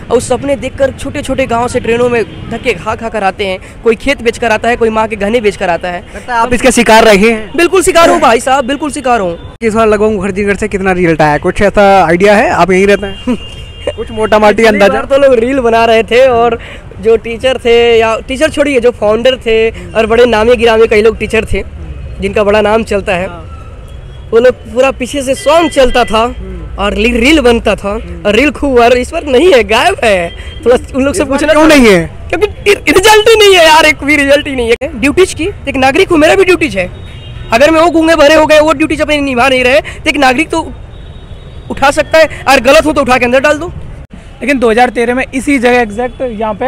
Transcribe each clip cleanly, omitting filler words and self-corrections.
और उस सपने देखकर छोटे छोटे गांव से ट्रेनों में धक्के खा कर आते हैं। कोई खेत बेच कर आता है, कोई माँ के गहने बेच कर आता है। आप इसके शिकार रहे हैं? बिल्कुल शिकार हूँ भाई साहब, बिल्कुल शिकार हूँ। इस बार लगभग मुखर्जी नगर से कितना रिजल्ट आया, कुछ ऐसा आइडिया है? आप यहीं रहते हैं? कुछ मोटा माटी अंदाजा? तो लोग रील बना रहे थे और जो टीचर थे, या टीचर छोड़िए, जो फाउंडर थे और बड़े नामी गिरामी कई लोग टीचर थे जिनका बड़ा नाम चलता है, वो लोग पूरा पीछे से सॉन्ग चलता था और रील बनता था और रील खूब। और इस बार नहीं है, गायब है। थोड़ा उन लोग से पूछना क्यों नहीं है? क्योंकि रिजल्ट ही नहीं है यार, एक भी रिजल्ट ही नहीं है। ड्यूटीज की एक नागरिक हूँ, मेरा भी ड्यूटीज है। अगर मैं वो गूंगे भरे हो गए, वो ड्यूटीज अपनी निभा नहीं रहे, तो एक नागरिक तो उठा सकता है, और गलत हो तो उठा के अंदर डाल दो। लेकिन 2013 में इसी जगह एग्जैक्ट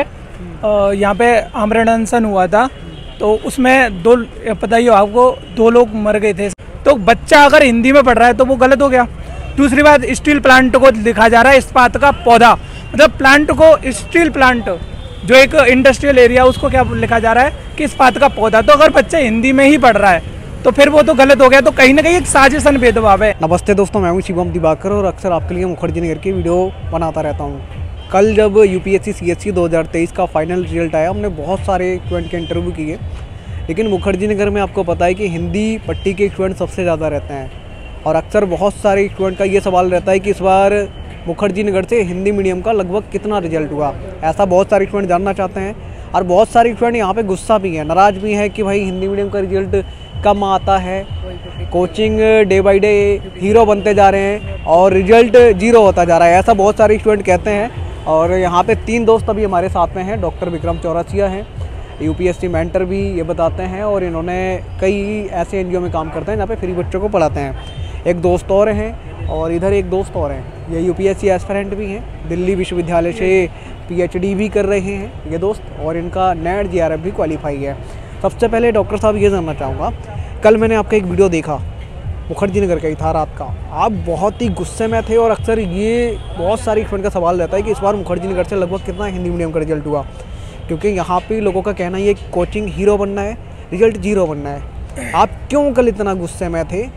यहाँ पे आमरण अनशन हुआ था, तो उसमें पता ही हो आपको, 2 लोग मर गए थे। तो बच्चा अगर हिंदी में पढ़ रहा है तो वो गलत हो गया। दूसरी बात, स्टील प्लांट को लिखा जा रहा है इस्पात का पौधा, मतलब प्लांट को स्टील प्लांट, जो एक इंडस्ट्रियल एरिया, उसको क्या लिखा जा रहा है कि इस्पात का पौधा। तो अगर बच्चा हिंदी में ही पढ़ रहा है तो फिर वो तो गलत हो गया। तो कहीं ना कहीं एक साजिशन भेदभाव है। नमस्ते दोस्तों, मैं हूं शिवम दिवाकर और अक्सर आपके लिए मुखर्जी नगर की वीडियो बनाता रहता हूं। कल जब यूपीएससी सीएससी 2023 का फाइनल रिजल्ट आया, हमने बहुत सारे स्टूडेंट के इंटरव्यू किए, लेकिन मुखर्जी नगर में आपको पता है कि हिंदी पट्टी के स्टूडेंट सबसे ज़्यादा रहते हैं। और अक्सर बहुत सारे स्टूडेंट का ये सवाल रहता है कि इस बार मुखर्जी नगर से हिंदी मीडियम का लगभग कितना रिजल्ट हुआ। ऐसा बहुत सारे स्टूडेंट जानना चाहते हैं और बहुत सारे स्टूडेंट यहाँ पे गुस्सा भी हैं, नाराज़ भी हैं कि भाई हिंदी मीडियम का रिजल्ट कम आता है, coaching day by day hero बनते जा रहे हैं और रिजल्ट 0 होता जा रहा है। ऐसा बहुत सारे स्टूडेंट कहते हैं। और यहाँ पे 3 दोस्त अभी हमारे साथ में हैं। डॉक्टर विक्रम चौरसिया हैं, यूपीएससी मेंटर भी ये बताते हैं, और इन्होंने कई ऐसे एनजीओ में काम करते हैं जहाँ पे फ्री बच्चों को पढ़ाते हैं। एक दोस्त और हैं और इधर एक दोस्त और हैं, ये यूपीएससी एस्पिरेंट भी हैं, दिल्ली विश्वविद्यालय से पीएचडी भी कर रहे हैं ये दोस्त, और इनका नेट जेआरएफ भी क्वालिफाई है। सबसे पहले डॉक्टर साहब ये जानना चाहूँगा, कल मैंने आपका एक वीडियो देखा, मुखर्जी नगर का ही था रात का, आप बहुत ही गुस्से में थे। और अक्सर ये बहुत सारी स्टूडेंट का सवाल रहता है कि इस बार मुखर्जी नगर से लगभग कितना हिंदी मीडियम का रिजल्ट हुआ, क्योंकि यहाँ पे लोगों का कहना ये कोचिंग हीरो बनना है, रिजल्ट 0 बनना है। आप क्यों कल इतना गुस्से में थे?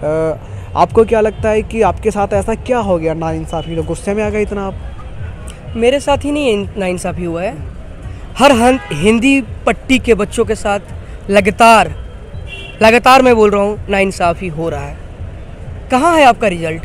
आपको क्या लगता है कि आपके साथ ऐसा क्या हो गया नाइंसाफ़ी, जो गुस्से में आ गए इतना आप? मेरे साथ ही नहीं नाइंसाफ़ी हुआ है, हर हिंदी पट्टी के बच्चों के साथ लगातार मैं बोल रहा हूँ नाइंसाफ़ी हो रहा है। कहाँ है आपका रिजल्ट?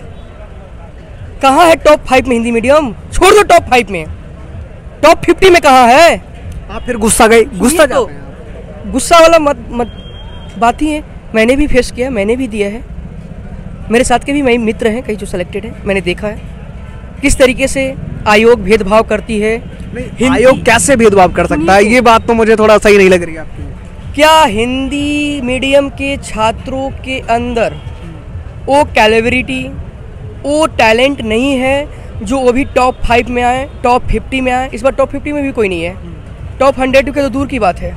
कहाँ है टॉप 5 में हिंदी मीडियम? छोड़ दो टॉप 5 में, टॉप 50 में कहाँ है? आप फिर गुस्सा गए, गुस्सा तो गुस्सा वाला मत बात ही है। मैंने भी फेस किया, मैंने भी दिया है, मेरे साथ के भी मेरे मित्र हैं कई जो सेलेक्टेड हैं, मैंने देखा है किस तरीके से आयोग भेदभाव करती है। आयोग कैसे भेदभाव कर सकता है? ये बात तो मुझे थोड़ा सही नहीं लग रही है आपकी। क्या हिंदी मीडियम के छात्रों के अंदर वो कैलिबरिटी, वो टैलेंट नहीं है जो वो भी टॉप 5 में आए, टॉप 50 में आए? इस बार टॉप 50 में भी कोई नहीं है, टॉप 100 के तो दूर की बात है।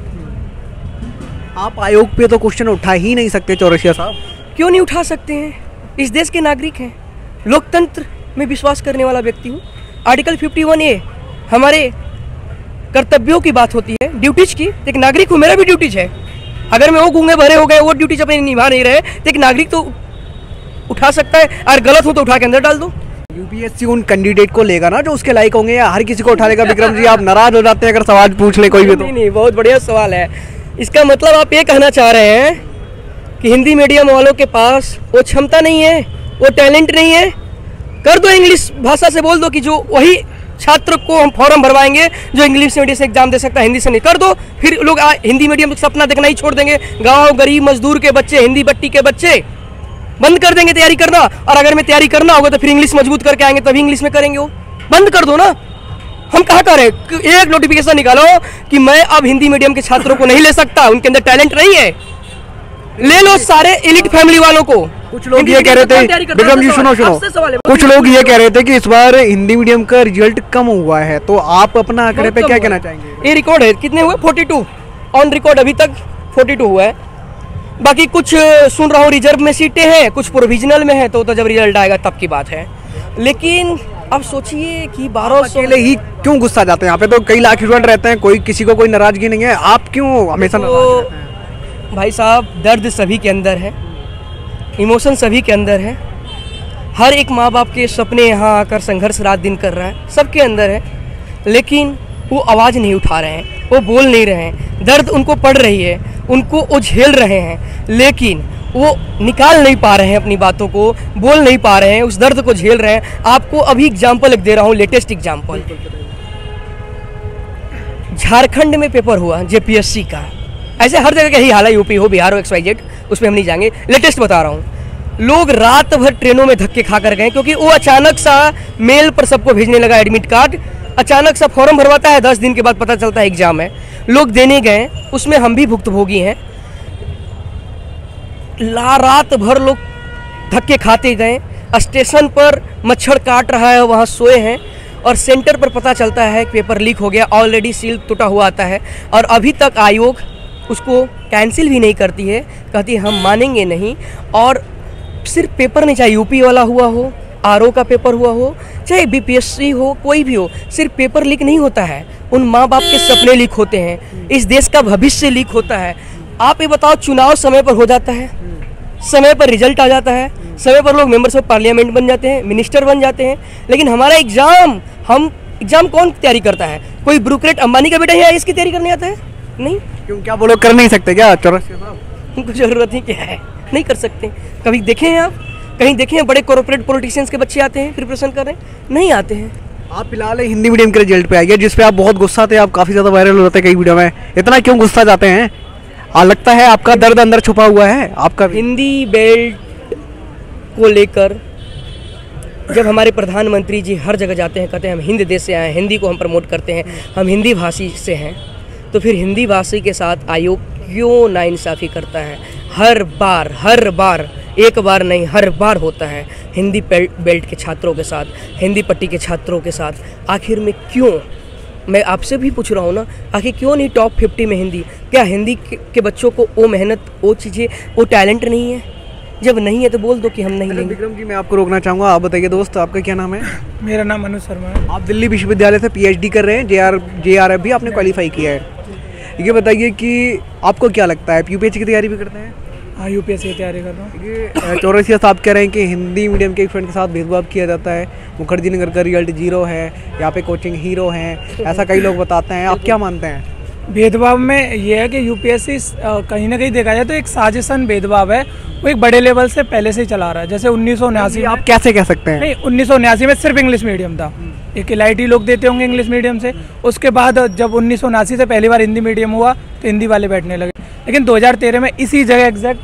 आप आयोग पे तो क्वेश्चन उठा ही नहीं सकते चौरसिया साहब। क्यों नहीं उठा सकते हैं? इस देश के नागरिक हैं, लोकतंत्र में विश्वास करने वाला व्यक्ति हूँ। आर्टिकल 51A हमारे कर्तव्यों की बात होती है, ड्यूटीज की। एक नागरिक हूँ, मेरा भी ड्यूटीज है। अगर मैं वो गूंगे भरे हो गए, वो ड्यूटीज अपनी निभा नहीं रहे, तो एक नागरिक तो उठा सकता है, और गलत हो तो उठा के अंदर डाल दो। यूपीएससी उन कैंडिडेट को लेगा ना जो उसके लायक होंगे, या हर किसी को उठा लेगा? विक्रम जी, आप नाराज हो जाते हैं अगर सवाल पूछ ले कोई भी तो? नहीं, बहुत बढ़िया सवाल है। इसका मतलब आप ये कहना चाह रहे हैं कि हिंदी मीडियम वालों के पास वो क्षमता नहीं है, वो टैलेंट नहीं है? कर दो, इंग्लिश भाषा से बोल दो कि जो वही छात्र को हम फॉर्म भरवाएंगे जो इंग्लिश मीडियम से एग्जाम दे सकता है, हिंदी से नहीं। कर दो, फिर लोग हिंदी मीडियम सपना देखना ही छोड़ देंगे। गांव गरीब मजदूर के बच्चे, हिंदी पट्टी के बच्चे बंद कर देंगे तैयारी करना। और अगर मैं तैयारी करना होगा तो फिर इंग्लिश मजबूत करके आएंगे, तभी इंग्लिश में करेंगे। वो बंद कर दो ना। हम कहाँ कर रहे हैं? एक नोटिफिकेशन निकालो कि मैं अब हिंदी मीडियम के छात्रों को नहीं ले सकता, उनके अंदर टैलेंट नहीं है। ले लो सारे एलिट फैमिली वालों को। कुछ लोग ये कह रहे थे, विक्रम जी सुनो, कुछ लोग ये कह रहे थे कि इस बार हिंदी मीडियम का रिजल्ट कम हुआ है, तो आप अपना आंकड़े पे क्या कहना चाहेंगे? ये रिकॉर्ड है, कितने हुए? 42 ऑन रिकॉर्ड अभी तक 42 हुआ है। बाकी कुछ सुन रहा हूँ रिजर्व में सीटें हैं, कुछ प्रोविजनल में है, तो जब रिजल्ट आएगा तब की बात है। लेकिन अब सोचिए कि 1200 अकेले ही क्यों गुस्सा जाते हैं? यहाँ पे तो कई लाख स्टूडेंट रहते हैं, कोई किसी को कोई नाराजगी नहीं है, आप क्यों हमेशा नाराज रहते हैं? भाई साहब, दर्द सभी के अंदर है, इमोशन सभी के अंदर है। हर एक माँ बाप के सपने यहाँ आकर संघर्ष रात दिन कर रहा है, सबके अंदर है। लेकिन वो आवाज़ नहीं उठा रहे हैं, वो बोल नहीं रहे हैं, दर्द उनको पड़ रही है, उनको वो झेल रहे हैं, लेकिन वो निकाल नहीं पा रहे हैं अपनी बातों को, बोल नहीं पा रहे हैं, उस दर्द को झेल रहे हैं। आपको अभी एग्जाम्पल एक दे रहा हूँ, लेटेस्ट एग्जाम्पल। झारखंड में पेपर हुआ जेपीएससी का, ऐसे हर जगह का ही हाल है, यूपी हो, बिहार हो, XYZ, उसमें हम नहीं जाएंगे, लेटेस्ट बता रहा हूँ। लोग रात भर ट्रेनों में धक्के खा कर गए, क्योंकि वो अचानक सा मेल पर सबको भेजने लगा एडमिट कार्ड, अचानक सा फॉर्म भरवाता है, 10 दिन के बाद पता चलता है एग्जाम है। लोग देने गए, उसमें हम भी भुक्तभोगी हैं। रात भर लोग धक्के खाते गए, स्टेशन पर मच्छर काट रहा है, वहाँ सोए हैं, और सेंटर पर पता चलता है कि पेपर लीक हो गया, ऑलरेडी सील टूटा हुआ आता है, और अभी तक आयोग उसको कैंसिल भी नहीं करती है, कहती है हम मानेंगे नहीं। और सिर्फ पेपर नहीं, चाहे यूपी वाला हुआ हो, RO का पेपर हुआ हो, चाहे BPSC हो, कोई भी हो, सिर्फ पेपर लीक नहीं होता है, उन माँ बाप के सपने लीक होते हैं, इस देश का भविष्य लीक होता है। आप ये बताओ, चुनाव समय पर हो जाता है, समय पर रिजल्ट आ जाता है, समय पर लोग मेंबर्स ऑफ पार्लियामेंट बन जाते हैं, मिनिस्टर बन जाते हैं, लेकिन हमारा एग्जाम, हम एग्जाम कौन तैयारी करता है? कोई ब्यूरोक्रेट अंबानी का बेटा यहाँ इसकी तैयारी करने आता है? नहीं। क्यों, क्या वो लोग कर नहीं सकते क्या चौरसिया साहब? उनको जरूरत ही क्या है, नहीं कर सकते। कभी देखें हैं आप, कहीं देखें हैं बड़े कॉर्पोरेट पॉलिटिशियंस के बच्चे आते हैं प्रिपरेशन कर रहे हैं? नहीं आते हैं। आप फिलहाल हिंदी मीडियम के रिजल्ट पे आइए, जिस पे आप बहुत गुस्सा थे, आप काफ़ी ज़्यादा वायरल हो रहे थे कई वीडियो में, इतना क्यों गुस्सा जाते हैं? लगता है आपका दर्द अंदर छुपा हुआ है आपका। हिंदी बेल्ट को लेकर जब हमारे प्रधानमंत्री जी हर जगह जाते हैं, कहते हैं हम हिंद देश से आए हैं, हिंदी को हम प्रमोट करते हैं, हम हिंदी भाषी से हैं, तो फिर हिंदी भाषी के साथ आयोग क्यों नाइंसाफ़ी करता है? हर बार, एक बार नहीं, हर बार होता है हिंदी बेल्ट के छात्रों के साथ, हिंदी पट्टी के छात्रों के साथ। आखिर में क्यों? मैं आपसे भी पूछ रहा हूँ ना, आखिर क्यों नहीं टॉप 50 में हिंदी? क्या हिंदी के बच्चों को वो मेहनत, वो चीज़ें, वो टैलेंट नहीं है? जब नहीं है तो बोल दो कि हम नहीं लेंगे। विक्रम जी, मैं आपको रोकना चाहूँगा, आप बताइए दोस्त, आपका क्या नाम है? मेरा नाम अनुज शर्मा है। आप दिल्ली विश्वविद्यालय से PhD कर रहे हैं, JRF भी आपने क्वालिफाई किया है। ये बताइए कि आपको क्या लगता है, UPSC की तैयारी भी करते हैं? हाँ, UPSC की तैयारी कर रहा हूँ। ये चौरसिया साहब कह रहे हैं कि हिंदी मीडियम के स्टूडेंट के साथ भेदभाव किया जाता है, मुखर्जी नगर का रिजल्ट 0 है, यहाँ पे कोचिंग हीरो हैं, ऐसा कई लोग बताते हैं, आप क्या मानते हैं? भेदभाव में ये है कि UPSC कहीं ना कहीं देखा जाए तो एक साजिशन भेदभाव है, वो एक बड़े लेवल से पहले से ही चला रहा है। जैसे 1979 आप कैसे कह सकते हैं? नहीं, 1979 में सिर्फ इंग्लिश मीडियम था, एक LIT लोग देते होंगे इंग्लिश मीडियम से। उसके बाद जब 1979 से पहली बार हिंदी मीडियम हुआ तो हिंदी वाले बैठने लगे, लेकिन 2013 में इसी जगह एग्जैक्ट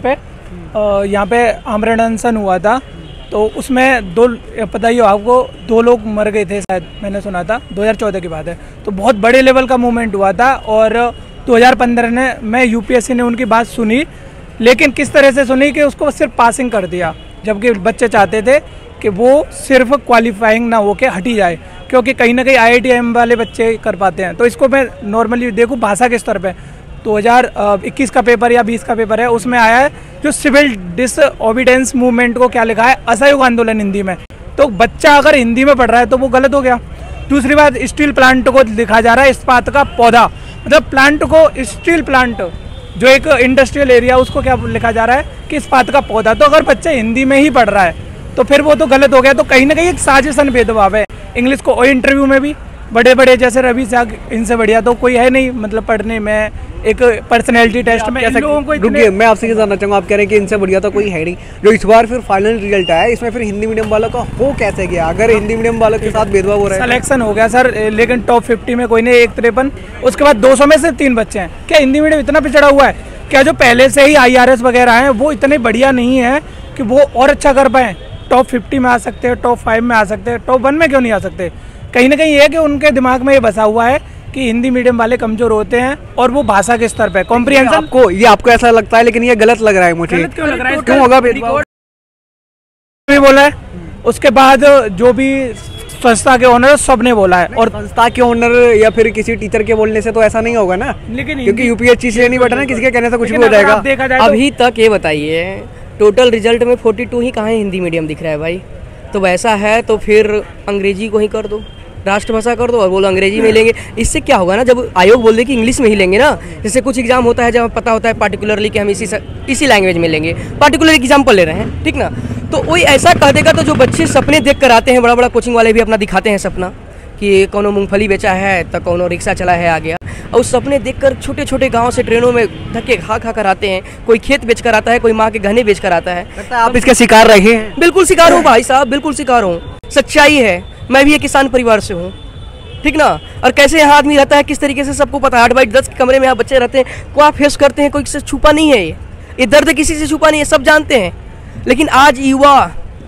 यहाँ पे आमरण अनशन हुआ था, तो उसमें पता ही हो आपको, 2 लोग मर गए थे शायद, मैंने सुना था, 2014 की बात है। तो बहुत बड़े लेवल का मूवमेंट हुआ था, और 2015 में UPSC ने उनकी बात सुनी, लेकिन किस तरह से सुनी कि उसको सिर्फ पासिंग कर दिया, जबकि बच्चे चाहते थे कि वो सिर्फ क्वालिफाइंग ना हो के हटी जाए, क्योंकि कहीं ना कहीं IITM वाले बच्चे कर पाते हैं। तो इसको मैं नॉर्मली देखूँ भाषा के स्तर पे, 2021 का पेपर या 20 का पेपर है, उसमें आया है जो सिविल डिसओबीडेंस मूवमेंट को क्या लिखा है, असहयोग आंदोलन हिंदी में। तो बच्चा अगर हिंदी में पढ़ रहा है तो वो गलत हो गया। दूसरी बात, स्टील प्लांट को लिखा जा रहा है इस्पात का पौधा, मतलब प्लांट को, स्टील प्लांट जो एक इंडस्ट्रियल एरिया, उसको क्या लिखा जा रहा है कि इस्पात का पौधा। तो अगर बच्चा हिंदी में ही पढ़ रहा है तो फिर वो तो गलत हो गया। तो कहीं ना कहीं एक साजिशन भेदभाव है इंग्लिश को। और इंटरव्यू में भी बड़े बड़े जैसे रवि साग, इनसे बढ़िया तो कोई है नहीं, मतलब पढ़ने में, एक पर्सनैलिटी टेस्ट में इन लोगों को रुकिए, मैं आपसे ये जानना चाहूँगा, आप कह रहे हैं कि इनसे बढ़िया तो कोई है नहीं, जो इस बार फिर फाइनल रिजल्ट आया, इसमें फिर हिंदी मीडियम वालों का हो कैसे गया? अगर हिंदी मीडियम वालों के साथ भेदभाव हो रहा है, सिलेक्शन हो गया सर, लेकिन टॉप 50 में कोई नहीं, 153, उसके बाद 200 में से 3 बच्चे हैं। क्या हिंदी मीडियम इतना पिछड़ा हुआ है? क्या जो पहले से ही IRS वगैरह हैं वो इतने बढ़िया नहीं है कि वो और अच्छा कर पाएँ? टॉप 50 में आ सकते हैं, टॉप 5 में आ सकते हैं, टॉप 1 में क्यों नहीं आ सकते? कहीं ना कहीं ये है कि उनके दिमाग में ये बसा हुआ है कि हिंदी मीडियम वाले कमजोर होते हैं, और वो भाषा के स्तर पे कॉम्प्रिहेंशन आपको ऐसा लगता है, लेकिन ये गलत लग रहा है मुझे। गलत क्यों लग रहा है? क्यों होगा भेदभाव? भी बोला है, उसके बाद जो भी संस्था के ओनर सब ने बोला है, और संस्था के ओनर या फिर किसी टीचर के बोलने से तो ऐसा नहीं होगा ना, लेकिन क्योंकि UPSC से नहीं बैठा ना, किसी के कहने से कुछ भी हो जाएगा। देखा जाए अभी तक ये बताइए, टोटल रिजल्ट में 42 ही कहाँ हिंदी मीडियम दिख रहा है भाई? तो वैसा है तो फिर अंग्रेजी को ही कर दो, राष्ट्रभाषा कर दो, और बोलो अंग्रेजी में लेंगे। इससे क्या होगा ना, जब आयोग बोल दे कि इंग्लिश में ही लेंगे ना, जैसे कुछ एग्जाम होता है जब पता होता है पार्टिकुलरली कि हम इसी लैंग्वेज में लेंगे, पार्टिकुलर एग्जाम्पल ले रहे हैं, ठीक ना, तो कोई ऐसा कह देगा तो जो बच्चे सपने देख कर आते हैं, बड़ा बड़ा कोचिंग वाले भी अपना दिखाते हैं सपना कि कोनो मूंगफली बेचा है तो कोनो रिक्शा चला है आ गया। और सपने देखकर छोटे छोटे गांव से ट्रेनों में धक्के खा खा कर आते हैं, कोई खेत बेच कर आता है, कोई माँ के गहने बेच कर आता है। लगता है आप इसके शिकार रहे हैं। बिल्कुल शिकार हूँ भाई साहब, बिल्कुल शिकार हूँ, सच्चाई है। मैं भी एक किसान परिवार से हूँ, ठीक ना। और कैसे यहाँ आदमी रहता है, किस तरीके से सबको पता है। 8 बाई 10 के कमरे में यहाँ बच्चे रहते हैं, को आप फेस करते हैं, कोई से छुपा नहीं है। ये दर्द किसी से छुपा नहीं है, सब जानते हैं। लेकिन आज युवा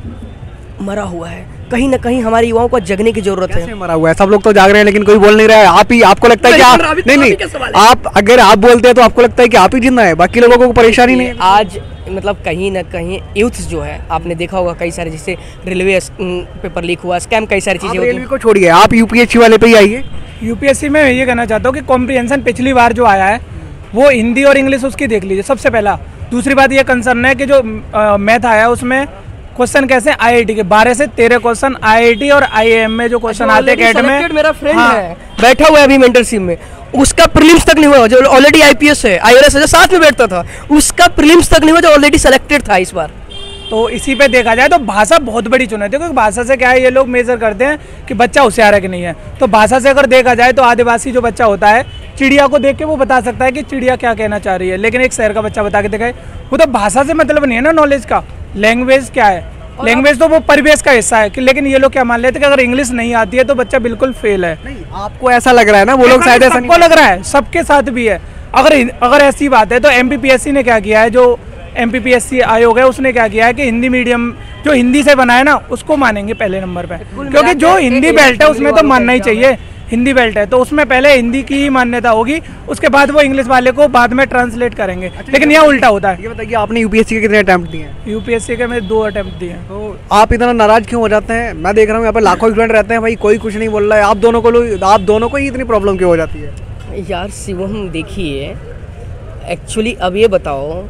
मरा हुआ है, कहीं ना कहीं हमारे युवाओं को जगने की जरूरत है। कैसे मरा हुआ है? सब लोग तो जाग रहे हैं लेकिन कोई बोल नहीं रहा है। आप ही, आपको लगता है कि आप नहीं, आप अगर आप बोलते हैं तो आपको लगता है कि आप ही जिंदा है, बाकी लोगों को परेशानी नहीं है। आज मतलब कहीं ना कहीं यूथ जो है, आपने देखा होगा कई सारे, जैसे रेलवे पेपर लीक हुआ, स्कैम, कई सारी चीजें होती रेलवे को छोड़िए, आप यूपीएससी वाले पे ही आइए। यूपीएससी में ये कहना चाहता हूँ कि कॉम्प्रिहेंशन पिछली बार जो आया है वो हिंदी और इंग्लिश उसकी देख लीजिए सबसे पहला। दूसरी बात ये कंसर्न है कि जो मैथ आया है उसमें क्वेश्चन कैसे आईआईटी के 12 से 13 क्वेश्चन आईआईटी और आईएएम में जो क्वेश्चन आते हैं कैट में। मेरा फ्रेंड है बैठा हुआ है अभी मेंटरशिप में, उसका प्रीलिम्स तक नहीं हुआ, जो ऑलरेडी आईपीएस है, आईआरएस है, जो साथ में बैठता था, उसका प्रीलिम्स तक नहीं हुआ, जो ऑलरेडी सेलेक्टेड था इस बार। तो इसी पे देखा जाए तो भाषा बहुत बड़ी चुनौती है, क्योंकि भाषा से क्या है, ये लोग मेजर करते हैं कि बच्चा होशियार है कि नहीं है। तो भाषा से अगर देखा जाए तो आदिवासी जो बच्चा होता है, चिड़िया को देख के वो बता सकता है कि चिड़िया क्या कहना चाह रही है, लेकिन एक शहर का बच्चा बता के दिखाए, वो तो भाषा से मतलब नहीं है ना नॉलेज का। लैंग्वेज क्या है, लैंग्वेज तो वो परिवेश का हिस्सा है कि, लेकिन ये लोग क्या मान लेते हैं कि अगर इंग्लिश नहीं आती है तो बच्चा बिल्कुल फेल है। नहीं, आपको ऐसा लग रहा है ना, वो लोग शायद ऐसा सबको लग रहा है, सबके साथ भी है। अगर ऐसी बात है तो एमपीपीएससी ने क्या किया है, जो एमपीपीएससी आयोग है उसने क्या किया है कि हिंदी मीडियम जो हिंदी से बना है ना उसको मानेंगे पहले नंबर पे, क्योंकि जो हिंदी बेल्ट है उसमें तो मानना ही चाहिए। हिंदी बेल्ट है तो उसमें पहले हिंदी की ही मान्यता होगी, उसके बाद वो इंग्लिश वाले को बाद में ट्रांसलेट करेंगे। लेकिन यहाँ उल्टा होता है। ये बताइए, आपने यूपीएससी के कितने अटेम्प्ट दिए हैं? यूपीएससी के मैं 2 अटेम्प्ट दिए हैं। तो आप इतना नाराज क्यों हो जाते हैं? मैं देख रहा हूँ यहाँ पे लाखों स्टूडेंट रहते हैं, भाई कोई कुछ नहीं बोल रहा है, आप दोनों को ही इतनी प्रॉब्लम क्यों हो जाती है? यार शिवम देखिए, एक्चुअली अब ये बताओ,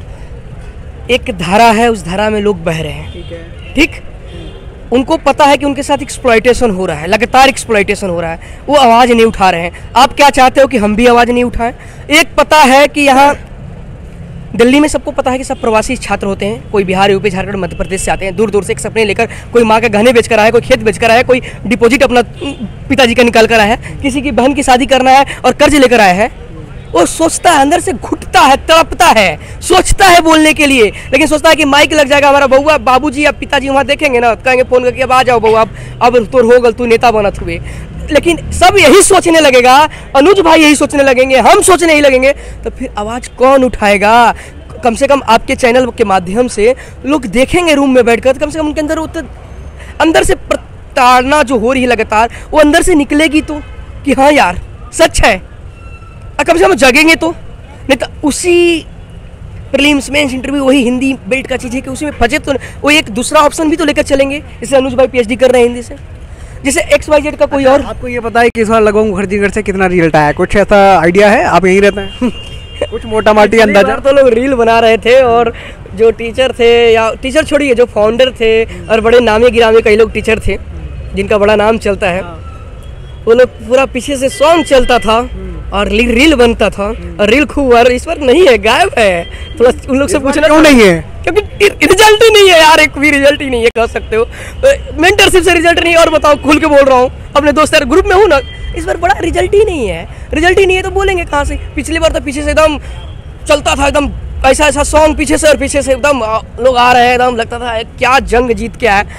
एक धारा है, उस धारा में लोग बह रहे हैं, ठीक है, ठीक, उनको पता है कि उनके साथ एक्सप्लॉयटेशन हो रहा है, लगातार एक्सप्लॉयटेशन हो रहा है, वो आवाज़ नहीं उठा रहे हैं। आप क्या चाहते हो कि हम भी आवाज़ नहीं उठाएं? एक पता है कि यहाँ दिल्ली में सबको पता है कि सब प्रवासी छात्र होते हैं, कोई बिहार, यूपी, झारखंड, मध्य प्रदेश से आते हैं, दूर दूर से एक सपने लेकर, कोई माँ के गहने बेच कर आया है, कोई खेत बेच कर आया है, कोई डिपॉजिट अपना पिताजी का निकाल कर आया है, किसी की बहन की शादी करना है और कर्ज लेकर आया है। वो सोचता है, अंदर से घुटता है, तड़पता है, सोचता है बोलने के लिए, लेकिन सोचता है कि माइक लग जाएगा, हमारा बउआ, बाबूजी या पिताजी वहाँ देखेंगे ना, कहेंगे फोन करके, अब आ जाओ बउआ, अब तो हो गल, तू नेता बनत हुए। लेकिन सब यही सोचने लगेगा, अनुज भाई यही सोचने लगेंगे, हम सोचने ही लगेंगे, तो फिर आवाज़ कौन उठाएगा? कम से कम आपके चैनल के माध्यम से लोग देखेंगे रूम में बैठकर, तो कम से कम उनके अंदर अंदर से प्रताड़ना जो हो रही है लगातार, वो अंदर से निकलेगी तो कि हाँ यार सच है, कम से कम जगेंगे तो। नहीं तो उसी प्रीलिम्स मेंस इंटरव्यू वही हिंदी बेल्ट का चीज़ है कि उसी में फंसे तो वो एक दूसरा ऑप्शन भी तो लेकर चलेंगे। जैसे अनुज भाई पीएचडी कर रहे हैं हिंदी से, जैसे XYZ का कोई और। आपको ये पता है कि इस बार लगभग मुखर्जी नगर से कितना रिजल्ट आया? कुछ ऐसा आइडिया है? आप यहीं रहते हैं? कुछ मोटा माटी अंदाजा? तो लोग रील बना रहे थे और जो टीचर थे, या टीचर छोड़िए, जो फाउंडर थे और बड़े नामी गिरामी कई लोग टीचर थे जिनका बड़ा नाम चलता है, वो लोग पूरा पीछे से सॉन्ग चलता था और रील बनता था, और रील खूब, और इस बार नहीं है, गायब है। थोड़ा उन लोग से पूछना क्यों नहीं है? क्योंकि रिजल्ट ही नहीं है यार, एक भी रिजल्ट ही नहीं है, कह सकते हो। मेंटरशिप से रिजल्ट नहीं है, और बताओ, खुल के बोल रहा हूँ, अपने दोस्त यार ग्रुप में हूँ ना, इस बार बड़ा रिजल्ट ही नहीं है। रिजल्ट ही नहीं है तो बोलेंगे कहाँ से? पिछली बार तो पीछे से एकदम चलता था, एकदम ऐसा सॉन्ग पीछे से, और पीछे से एकदम लोग आ रहे हैं, एकदम लगता था क्या जंग जीत के आए।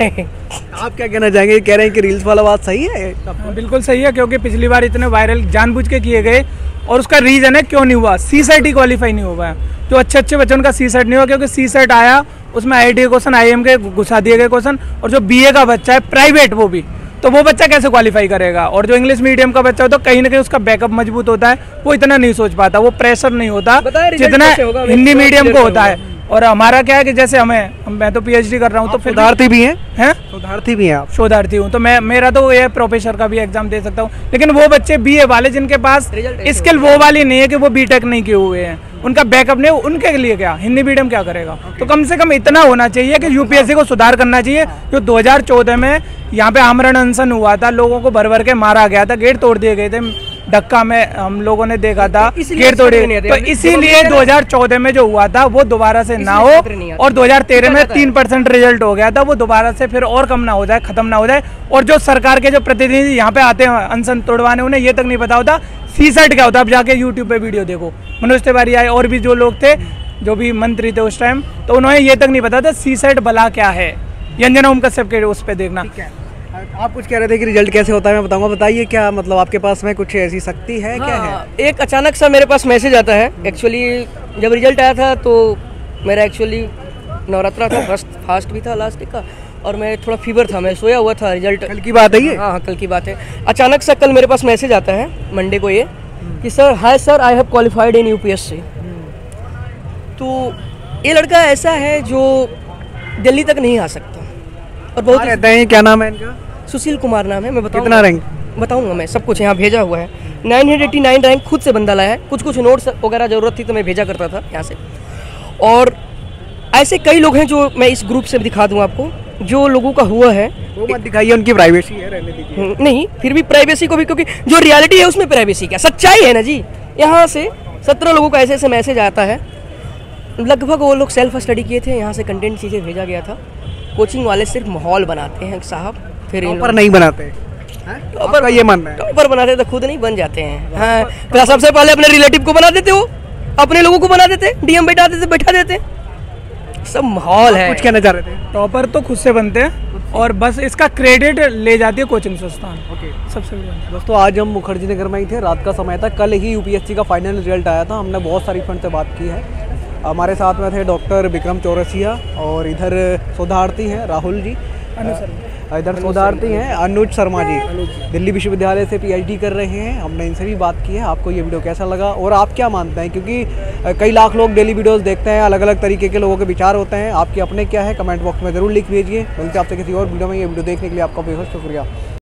आप क्या कहना चाहेंगे? कह रहे हैं कि रील्स वाला बात सही है? बिल्कुल सही है, क्योंकि पिछली बार इतने वायरल जानबूझ के किए गए, और उसका रीजन है क्यों नहीं हुआ, CSET ही क्वालिफाई नहीं हुआ है। जो अच्छे बच्चों का CSET नहीं हुआ, क्योंकि CSET आया उसमें IIT के क्वेश्चन, IIM के घुसा दिए गए क्वेश्चन, और जो BA का बच्चा है प्राइवेट, वो भी, तो वो बच्चा कैसे क्वालिफाई करेगा? और जो इंग्लिश मीडियम का बच्चा होता है, कहीं ना कहीं उसका बैकअप मजबूत होता है, वो इतना नहीं सोच पाता, वो प्रेशर नहीं होता जितना हिंदी मीडियम को होता है। और हमारा क्या है कि जैसे मैं तो PhD कर रहा हूँ, तो फिर शोधार्थी भी हैं? शोधार्थी भी हैं आप? शोधार्थी हूँ, तो मेरा तो ये प्रोफेसर का भी एग्जाम दे सकता हूँ। लेकिन वो बच्चे BA वाले जिनके पास स्किल वो वाली नहीं है कि वो B.Tech नहीं किए हुए हैं, उनका बैकअप नहीं, उनके लिए क्या हिंदी मीडियम क्या करेगा? तो कम से कम इतना होना चाहिए कि UPSC को सुधार करना चाहिए। जो 2014 में यहाँ पे आमरण अनशन हुआ था, लोगों को भर भर के मारा गया था, गेट तोड़ दिए गए थे, ढक्का में हम लोगों ने देखा था इसलिए गेट तोड़े, नहीं आते। तो जब हम इसीलिए कह रहे हैं- 2014 में जो हुआ था वो दोबारा से ना हो, छात्र नहीं आते। और 2013 में आता है। 3% रिजल्ट हो गया था, वो दोबारा से फिर और कम ना हो जाए, खत्म ना हो जाए। और जो सरकार के जो प्रतिनिधि यहाँ पे आते हैं अनशन तोड़वाने, उन्हें ये तक नहीं पता होता सीसेट क्या होता है। अब जाके यूट्यूब पे वीडियो देखो, मनोज तिवारी आए और भी जो लोग थे, जो भी मंत्री थे उस टाइम, तो उन्हें ये तक नहीं पता था सीसेट भला क्या है। यंजना ओम कश्यप के उस पे देखना। आप कुछ कह रहे थे कि रिजल्ट कैसे होता है, मैं बताऊंगा। बताइए क्या मतलब आपके पास में कुछ ऐसी शक्ति है, क्या है? हाँ, एक अचानक सा मेरे पास मैसेज आता है। एक्चुअली जब रिजल्ट आया था तो मेरा एक्चुअली नवरात्रा था, फास्ट भी था लास्ट का, और मैं थोड़ा फीवर था, मैं सोया हुआ था। रिजल्ट कल की बात है ये? हाँ, कल की बात है। अचानक सा कल मेरे पास मैसेज आता है मंडे को ये कि sir, hi sir, I have qualified in UPSC. तो ये लड़का ऐसा है जो दिल्ली तक नहीं आ सकता, और बहुत ही रहते हैं, क्या नाम है इनका? सुशील कुमार नाम है। मैं बताऊंगा, कितना रैंक? बताऊंगा, मैं सब कुछ यहाँ भेजा हुआ है। 989 रैंक खुद से बंदा लाया है। कुछ नोट्स वगैरह ज़रूरत थी तो मैं भेजा करता था यहाँ से। और ऐसे कई लोग हैं जो मैं इस ग्रुप से दिखा दूँ आपको, जो लोगों का हुआ है। वो मत दिखाइए, उनकी प्राइवेसी है, रहने दीजिए। नहीं, फिर भी प्राइवेसी को भी, क्योंकि जो रियलिटी है उसमें प्राइवेसी क्या, सच्चाई है ना जी। यहाँ से 17 लोगों का ऐसे ऐसे मैसेज आता है। लगभग वो लोग सेल्फ स्टडी किए थे, यहाँ से कंटेंट चीज़ें भेजा गया था। कोचिंग वाले सिर्फ माहौल बनाते हैं साहब, फिर इन पर नहीं बनाते हैं? टॉपर आपका ये मानना है? टॉपर बनाते तो खुद नहीं बन जाते हैं। हाँ, तो सबसे पहले अपने रिलेटिव को बना देते हो, अपने लोगों को बना देते, डीएम बैठा देते। सब माहौल है। कुछ कहना चाह रहे थे? टॉपर तो खुद से बनते हैं, और बस इसका क्रेडिट ले जाती है कोचिंग संस्थान। ओके सबसे बड़ी दोस्तों, आज हम मुखर्जी नगर में ही थे, रात का समय था। कल ही यूपीएससी का फाइनल रिजल्ट आया था। हमने बहुत सारी फ्रेंड से बात की है। हमारे साथ में थे डॉक्टर विक्रम चौरसिया, और इधर शोधार्थी हैं राहुल जी, इधर शोधार्थी हैं अनुज शर्मा जी, दिल्ली विश्वविद्यालय से पीएचडी कर रहे हैं। हमने इनसे भी बात की है। आपको ये वीडियो कैसा लगा और आप क्या मानते हैं, क्योंकि कई लाख लोग डेली वीडियोस देखते हैं, अलग अलग तरीके के लोगों के विचार होते हैं। आपके अपने क्या है, कमेंट बॉक्स में ज़रूर लिख भेजिए। मिलते हैं आपसे किसी और वीडियो में। ये वीडियो देखने के लिए आपका बेहद शुक्रिया।